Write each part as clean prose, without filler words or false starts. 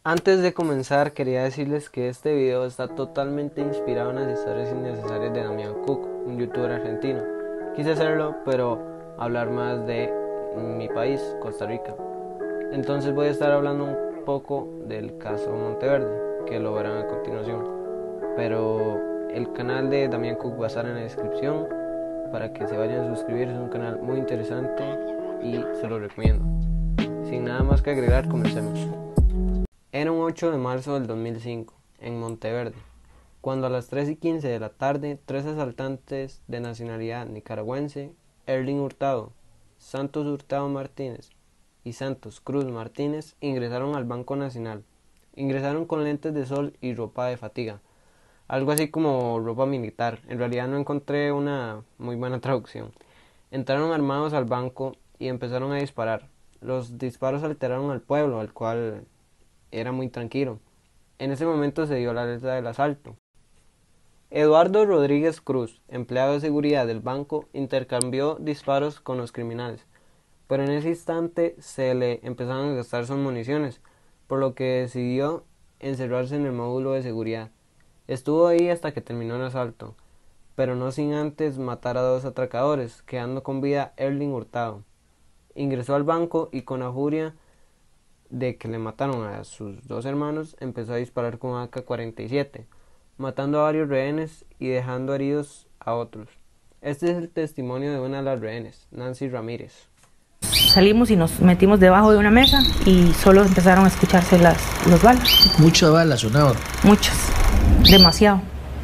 Antes de comenzar quería decirles que este video está totalmente inspirado en las historias innecesarias de Damián Cook, un youtuber argentino. Quise hacerlo, pero hablar más de mi país, Costa Rica. Entonces voy a estar hablando un poco del caso Monteverde, que lo verán a continuación. Pero el canal de Damián Cook va a estar en la descripción para que se vayan a suscribir. Es un canal muy interesante y se lo recomiendo. Sin nada más que agregar, comencemos. Era un 8 de marzo del 2005, en Monteverde, cuando a las 3:15 de la tarde, tres asaltantes de nacionalidad nicaragüense, Erling Hurtado, Santos Hurtado Martínez y Santos Cruz Martínez, ingresaron al Banco Nacional. Ingresaron con lentes de sol y ropa de fatiga, algo así como ropa militar. En realidad no encontré una muy buena traducción. Entraron armados al banco y empezaron a disparar. Los disparos alteraron al pueblo, al cual era muy tranquilo. En ese momento se dio la alerta del asalto. Eduardo Rodríguez Cruz, empleado de seguridad del banco, intercambió disparos con los criminales, pero en ese instante se le empezaron a gastar sus municiones, por lo que decidió encerrarse en el módulo de seguridad. Estuvo ahí hasta que terminó el asalto, pero no sin antes matar a dos atracadores, quedando con vida Erling Hurtado. Ingresó al banco y con la furia de que le mataron a sus dos hermanos, empezó a disparar con AK-47, matando a varios rehenes y dejando heridos a otros. Este es el testimonio de una de las rehenes, Nancy Ramírez. Salimos y nos metimos debajo de una mesa y solo empezaron a escucharse los balas. Muchas balas sonaban. Muchas, demasiado.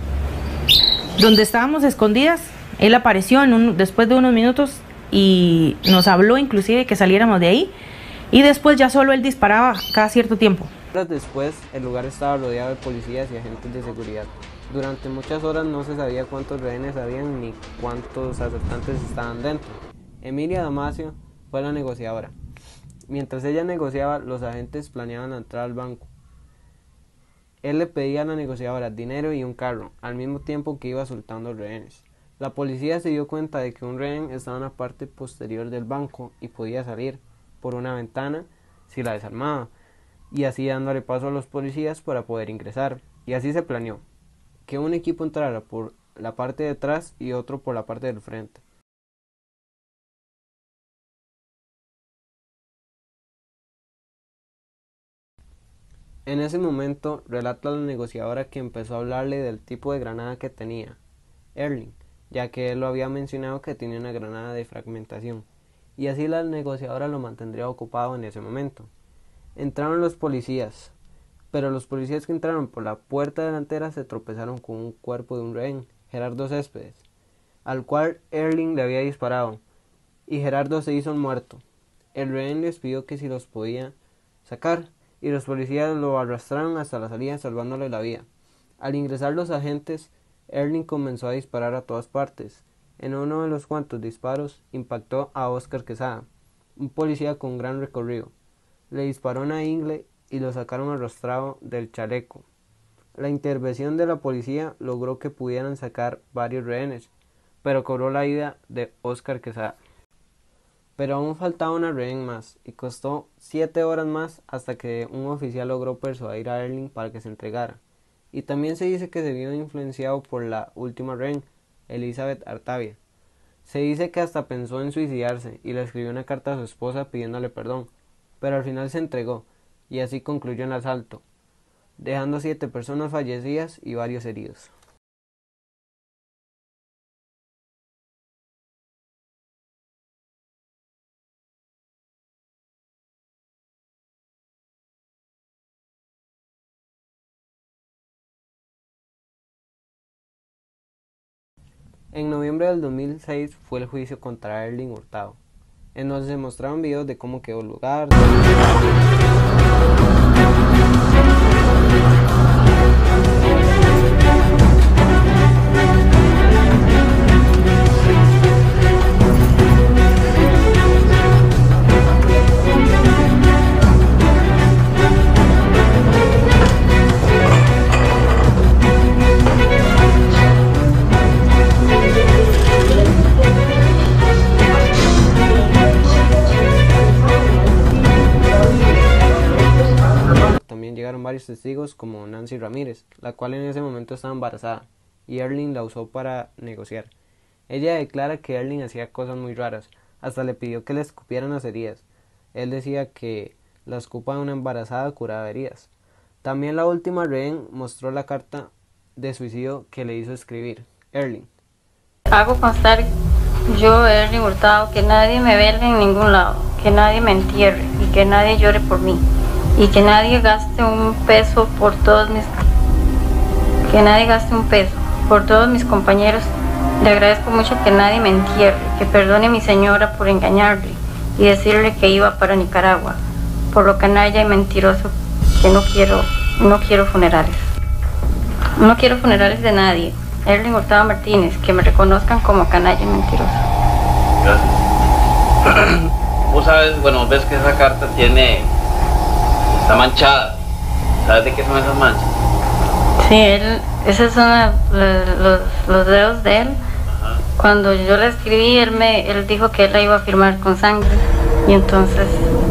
Donde estábamos escondidas, él apareció después de unos minutos y nos habló inclusive que saliéramos de ahí. Y después ya solo él disparaba cada cierto tiempo. Horas después, el lugar estaba rodeado de policías y agentes de seguridad. Durante muchas horas no se sabía cuántos rehenes habían ni cuántos asaltantes estaban dentro. Emilia Damasio fue la negociadora. Mientras ella negociaba, los agentes planeaban entrar al banco. Él le pedía a la negociadora dinero y un carro, al mismo tiempo que iba soltando rehenes. La policía se dio cuenta de que un rehén estaba en la parte posterior del banco y podía salir por una ventana si la desarmaba, y así dándole paso a los policías para poder ingresar. Y así se planeó, que un equipo entrara por la parte de atrás y otro por la parte del frente. En ese momento relata la negociadora que empezó a hablarle del tipo de granada que tenía Erling, ya que él lo había mencionado que tenía una granada de fragmentación, y así la negociadora lo mantendría ocupado en ese momento. Entraron los policías, pero los policías que entraron por la puerta delantera se tropezaron con un cuerpo de un rehén, Gerardo Céspedes, al cual Erling le había disparado, y Gerardo se hizo un muerto. El rehén les pidió que si los podía sacar, y los policías lo arrastraron hasta la salida salvándole la vida. Al ingresar los agentes, Erling comenzó a disparar a todas partes. En uno de los cuantos disparos impactó a Oscar Quesada, un policía con gran recorrido. Le disparó en la ingle y lo sacaron arrastrado del chaleco. La intervención de la policía logró que pudieran sacar varios rehenes, pero cobró la vida de Oscar Quesada. Pero aún faltaba una rehén más, y costó 7 horas más hasta que un oficial logró persuadir a Erling para que se entregara. Y también se dice que se vio influenciado por la última rehén, Elizabeth Artavia. Se dice que hasta pensó en suicidarse y le escribió una carta a su esposa pidiéndole perdón, pero al final se entregó y así concluyó el asalto, dejando 7 personas fallecidas y varios heridos. En noviembre del 2006 fue el juicio contra Erling Hurtado, en donde se mostraron videos de cómo quedó el lugar. también llegaron varios testigos como Nancy Ramírez, la cual en ese momento estaba embarazada, y Erling la usó para negociar. Ella declara que Erling hacía cosas muy raras, hasta le pidió que le escupieran las heridas. Él decía que la escupa de una embarazada curaba heridas. También la última rehén mostró la carta de suicidio que le hizo escribir Erling. Hago constar yo, Erling Hurtado, que nadie me vele en ningún lado, que nadie me entierre y que nadie llore por mí y que nadie gaste un peso por todos mis compañeros. Le agradezco mucho que nadie me entierre, que perdone a mi señora por engañarle y decirle que iba para Nicaragua, por lo canalla y mentiroso que no quiero funerales. No quiero funerales de nadie. Erling Hurtado Martínez, que me reconozcan como canalla y mentiroso. Gracias. Vos sabes, bueno, ves que esa carta está manchada. ¿Sabes de qué son esas manchas? Sí, esos son los dedos de él. Ajá. Cuando yo la escribí, él dijo que él la iba a firmar con sangre. Y entonces,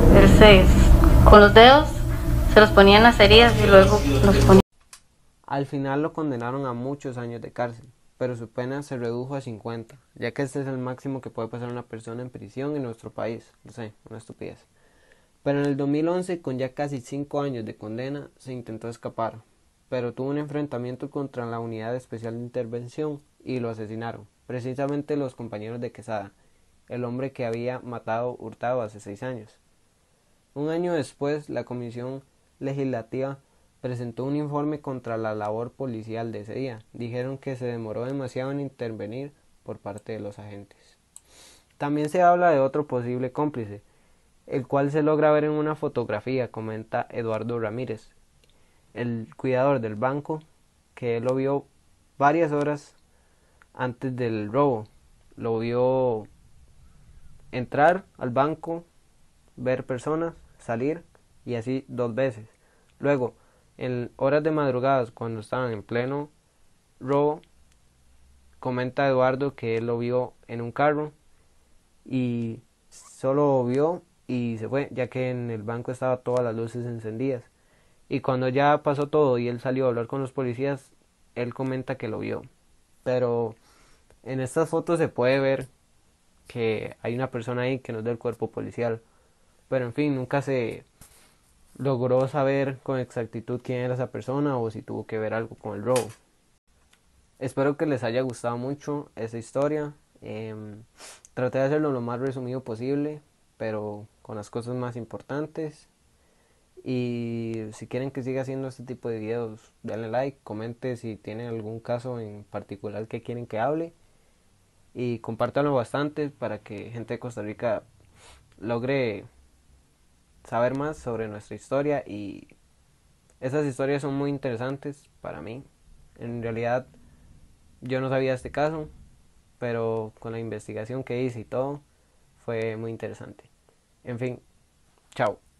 con los dedos se los ponía en las heridas y luego los ponía. Al final lo condenaron a muchos años de cárcel, pero su pena se redujo a 50, ya que este es el máximo que puede pasar una persona en prisión en nuestro país. No sé, una estupidez. Pero en el 2011, con ya casi 5 años de condena, se intentó escapar, pero tuvo un enfrentamiento contra la Unidad Especial de Intervención y lo asesinaron, precisamente los compañeros de Quesada, el hombre que había matado a Hurtado hace 6 años. Un año después, la Comisión Legislativa presentó un informe contra la labor policial de ese día. Dijeron que se demoró demasiado en intervenir por parte de los agentes. También se habla de otro posible cómplice, el cual se logra ver en una fotografía, comenta Eduardo Ramírez, el cuidador del banco, que él lo vio varias horas antes del robo. Lo vio entrar al banco, ver personas, salir y así 2 veces. Luego, en horas de madrugadas, cuando estaban en pleno robo, comenta Eduardo que él lo vio en un carro y solo lo vio y se fue, ya que en el banco estaban todas las luces encendidas. Y cuando ya pasó todo y él salió a hablar con los policías, él comenta que lo vio. Pero en estas fotos se puede ver que hay una persona ahí que no es del cuerpo policial. Pero en fin, nunca se logró saber con exactitud quién era esa persona o si tuvo que ver algo con el robo. Espero que les haya gustado mucho esta historia. Traté de hacerlo lo más resumido posible, pero con las cosas más importantes. Y si quieren que siga haciendo este tipo de videos, denle like, comente si tienen algún caso en particular que quieren que hable. Y compártanlo bastante para que gente de Costa Rica logre saber más sobre nuestra historia, y esas historias son muy interesantes para mí. En realidad yo no sabía este caso, pero con la investigación que hice y todo fue muy interesante. En fin, chao.